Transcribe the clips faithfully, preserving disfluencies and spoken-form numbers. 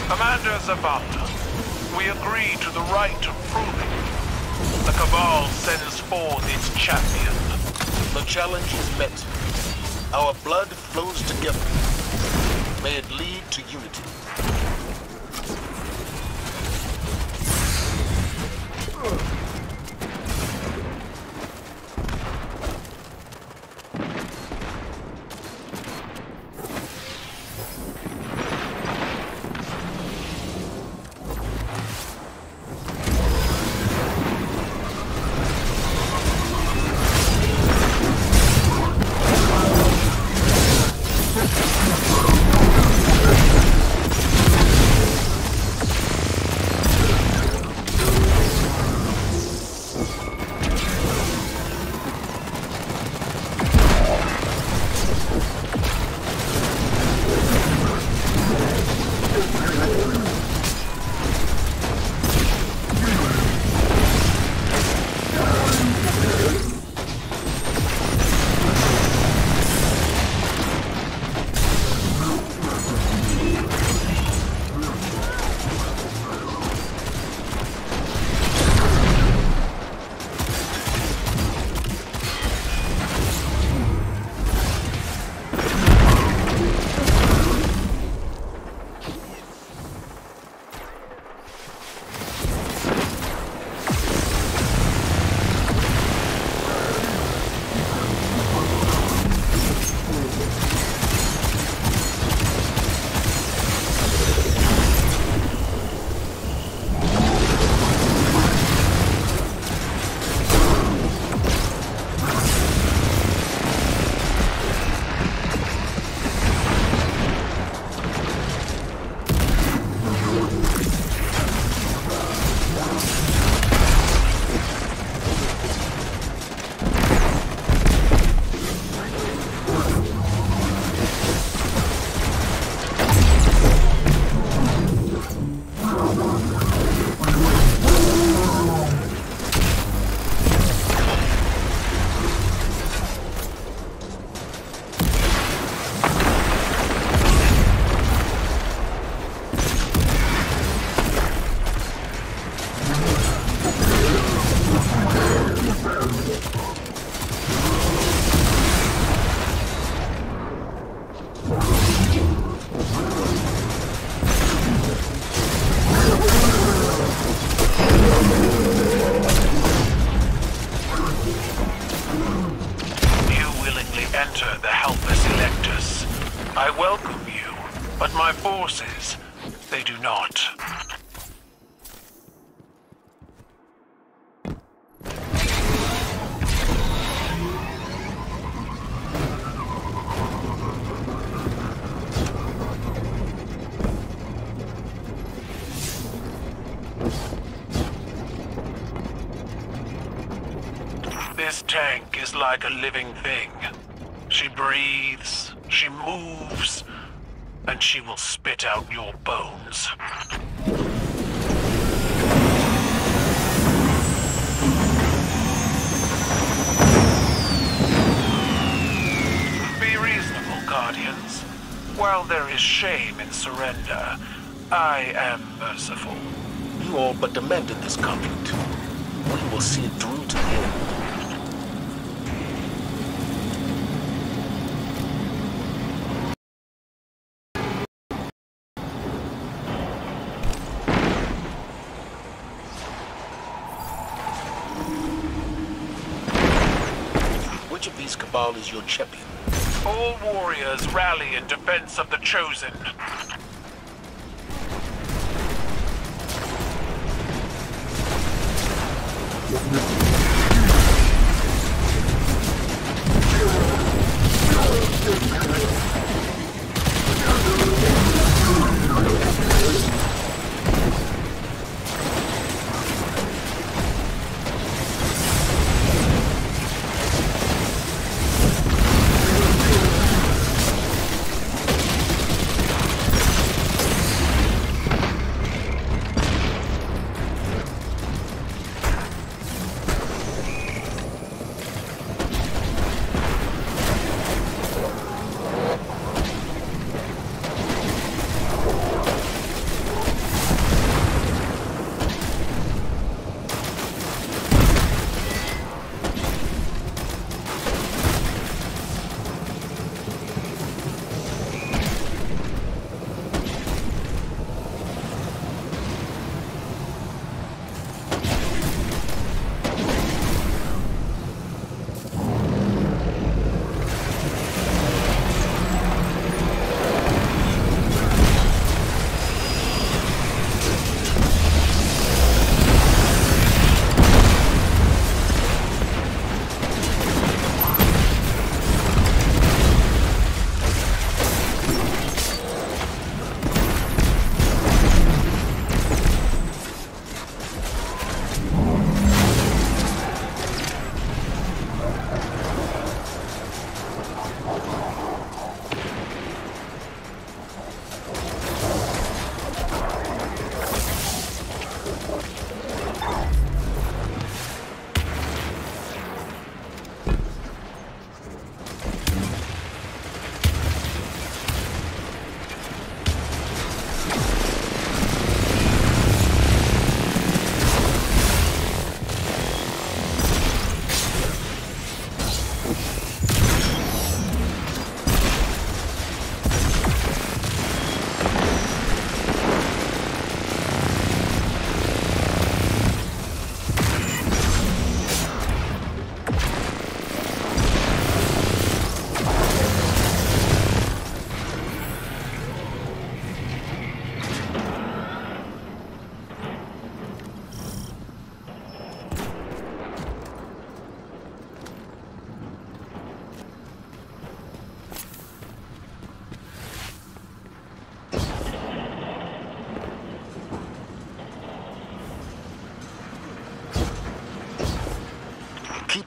Commander Zavala, we agree to the right of proving. The Cabal sends forth its champion. The challenge is met. Our blood flows together. May it lead to unity. I welcome you, but my forces, they do not. This tank is like a living thing. She breathes, she moves, and she will spit out your bones. Be reasonable, Guardians. While there is shame in surrender, I am merciful. You all but demanded this conflict. We will see it through to the end. Which of these Cabal is your champion? All warriors rally in defense of the Chosen.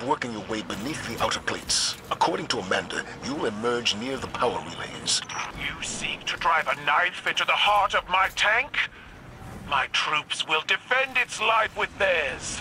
working your way beneath the outer plates. According to Amanda, you'll emerge near the power relays. You seek to drive a knife into the heart of my tank? My troops will defend its life with theirs.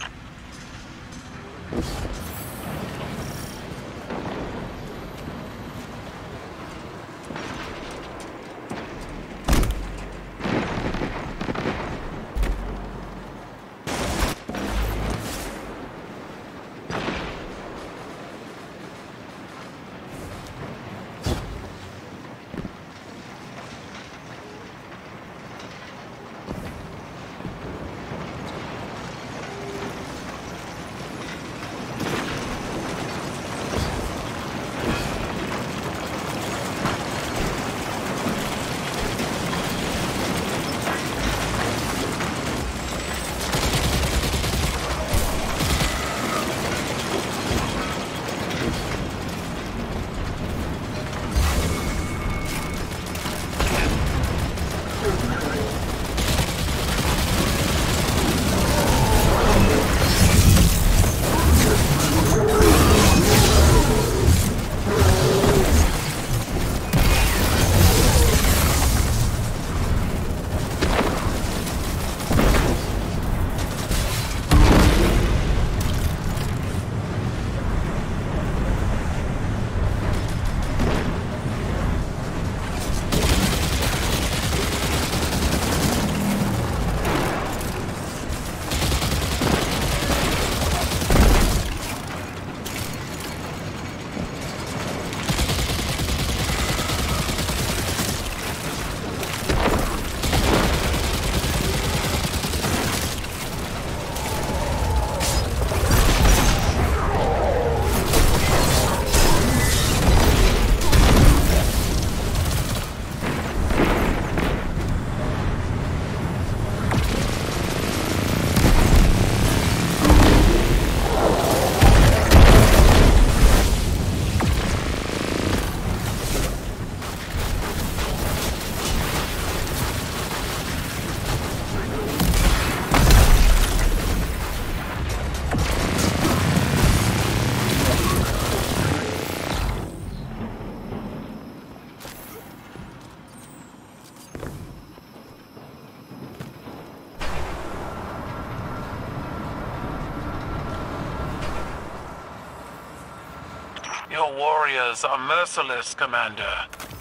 Your warriors are merciless, Commander.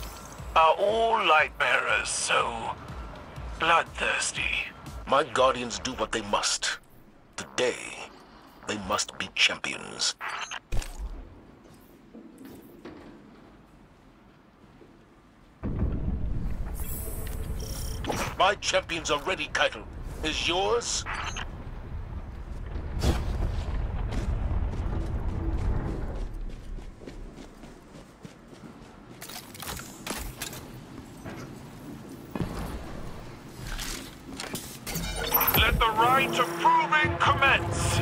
Are all light bearers so bloodthirsty? My guardians do what they must. Today, they must be champions. My champions are ready, Kaito. Is yours? Let the rite of proving commence!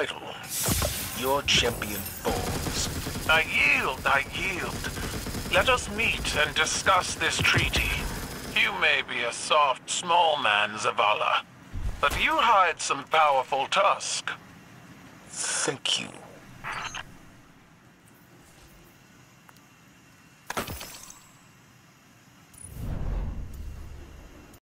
vital. Your champion falls. I yield, I yield. Let us meet and discuss this treaty. You may be a soft, small man, Zavala, but you hide some powerful tusk. Thank you.